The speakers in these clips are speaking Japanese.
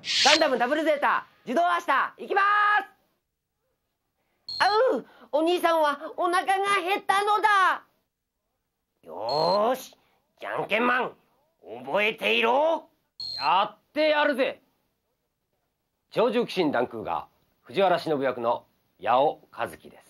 ガンダムダブルゼータ自動明日行きまーす。あう、お兄さんはお腹が減ったのだ。よーし、じゃんけんマン覚えていろ。やってやるぜ。超獣騎士ダンクーが藤原忍役の八尾和樹です。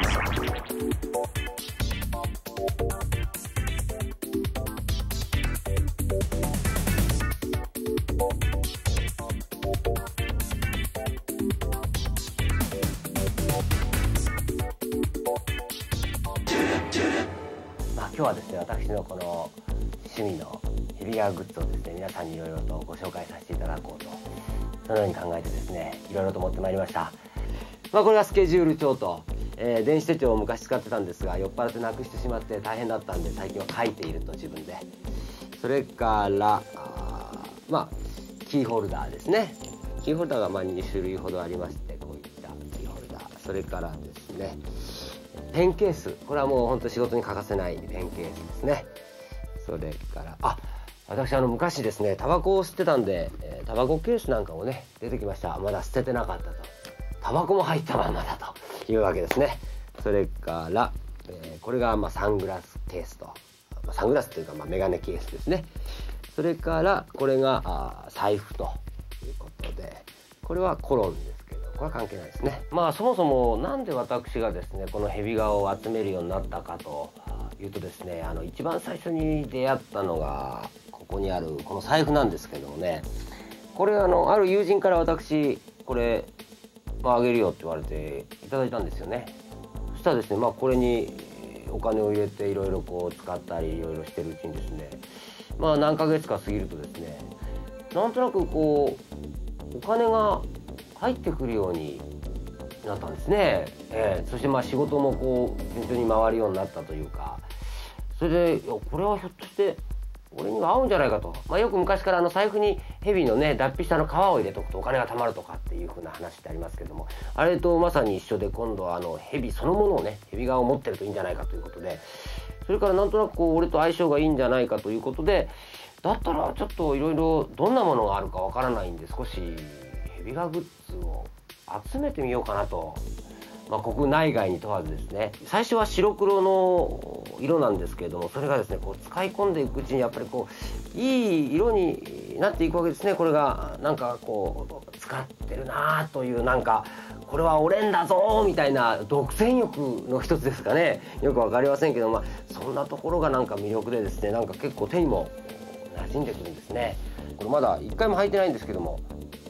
今日はですね、私のこの趣味のヘビガーグッズをですね、皆さんにいろいろとご紹介させていただこうと、そのように考えてですね、いろいろと持ってまいりました。これがスケジュール帳と、電子手帳を昔使ってたんですが、酔っ払ってなくしてしまって大変だったんで、最近は書いていると自分で。それからキーホルダーですね。キーホルダーが2種類ほどありまして、こういったキーホルダー、それからですね、ペンケース、これはもう本当仕事に欠かせないペンケースですね。それから私昔ですね、タバコを吸ってたんで、タバコケースなんかもね出てきました。まだ捨ててなかったと。タバコも入ったままだというわけですね。それから、これがサングラスケースと、サングラスというかメガネケースですね。それからこれが財布ということで、これはコロンです。これは関係ないですね。そもそもなんで私がですねこのヘビ画を集めるようになったかというとですね、一番最初に出会ったのがここにあるこの財布なんですけどもね、これある友人から私これあげるよって言われていただいたんですよね。そしたらですねこれにお金を入れていろいろ使ったりいろいろしてるうちにですね、何ヶ月か過ぎるとですね、なんとなくお金が入ってくるようになったんですね。そして仕事も順調に回るようになったというか、それでこれはひょっとして俺には合うんじゃないかと。よく昔から財布にヘビのね脱皮した皮を入れとくとお金が貯まるとかっていう風な話ってありますけども、あれとまさに一緒で、今度はヘビそのものをね、ヘビ側を持ってるといいんじゃないかということで、それからなんとなく俺と相性がいいんじゃないかということで、だったらちょっといろいろどんなものがあるかわからないんで、少しヘビガーグッズを集めてみようかなと。国内外に問わずですね、最初は白黒の色なんですけれども、それがですね使い込んでいくうちにやっぱりいい色になっていくわけですね。これが使ってるなという、これは俺んだぞみたいな独占欲の一つですかね。よくわかりませんけど、そんなところが魅力でですね、結構手にも馴染んでくるんですね。これまだ一回も履いてないんですけども、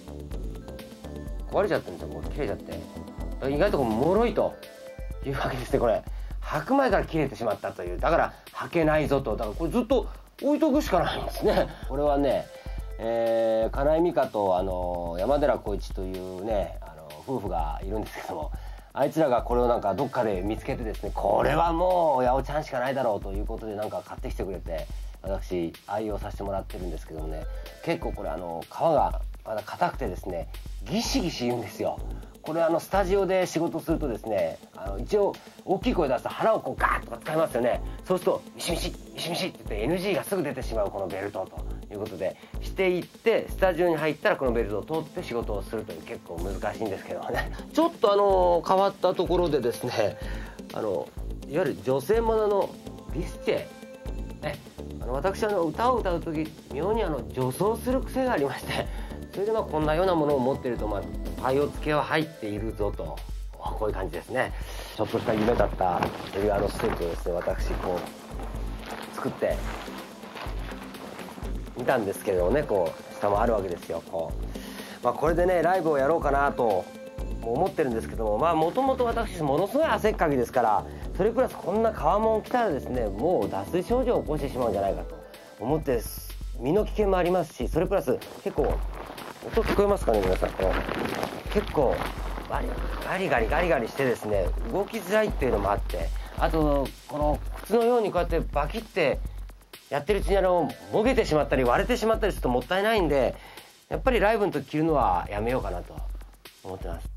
壊れちゃってるんですよ。切れちゃって、意外と脆いというわけですね。これ履く前から切れてしまったという、だから履けないぞと。だからこれずっと置いとくしかないんですね。これはね、金井美香と山寺宏一というね夫婦がいるんですけども、あいつらがこれをどっかで見つけてですね、これはもう八尾ちゃんしかないだろうということで買ってきてくれて、私愛用させてもらってるんですけどもね、結構これ皮がまだ硬くてですね、ギシギシ言うんですよ。これスタジオで仕事するとですね、一応大きい声出すと腹をガーッとか使いますよね。そうするとミシミシミシミシって言って NG がすぐ出てしまうこのベルトということでしていって、スタジオに入ったらこのベルトを通って仕事をするという、結構難しいんですけどね。ちょっと変わったところでですね、いわゆる女性もののビスチェ、私歌を歌う時妙に女装する癖がありまして、それでこんなようなものを持っているとパイオツ系は入っているぞと、こういう感じですね。ちょっとした夢だったヘビガーのステーキをですね、私作ってみたんですけれどもね、下もあるわけですよ。これでねライブをやろうかなと思ってるんですけども、もともと私ものすごい汗っかきですから、それプラスこんな川もん来たらですね、もう脱水症状を起こしてしまうんじゃないかと思って、身の危険もありますし、それプラス結構音聞こえますかね皆さん。結構ガリガリガリガリしてですね、動きづらいっていうのもあって、あとこの靴のようにこうやってバキってやってるうちにもげてしまったり割れてしまったりするともったいないんで、やっぱりライブの時着るのはやめようかなと思ってます。